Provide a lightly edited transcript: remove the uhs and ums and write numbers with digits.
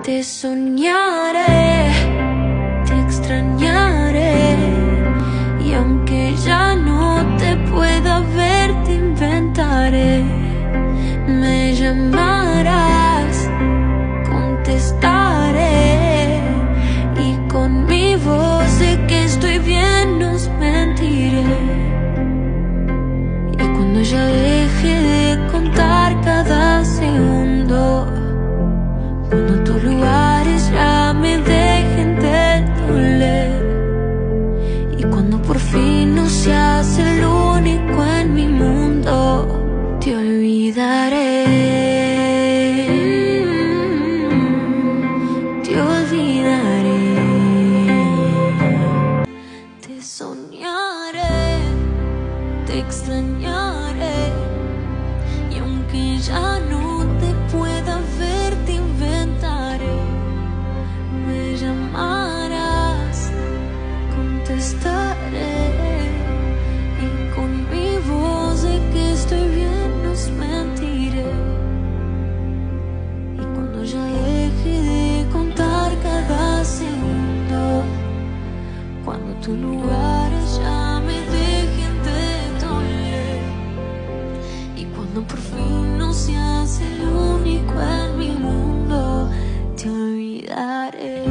Te soñaré, te extrañaré, y aunque ya no te pueda ver, te inventaré. Me llamarás, contestaré, y con mi voz de que estoy bien nos mentiré. Y cuando ya deje de contar cada segundo, cuando tus lugares ya me dejen de doler, y cuando por fin no seas el único en mi mundo, te olvidaré, te olvidaré. Te soñaré, te extrañaré, y aunque ya no te pueda ver, te inventaré. Me llamarás, contestaré, y con mi voz de que estoy bien nos mentiré. Y cuando ya deje de contar cada segundo, cuando tus lugares ya me dejen de doler, y cuando por fin no seas el único en mi mundo, te olvidaré.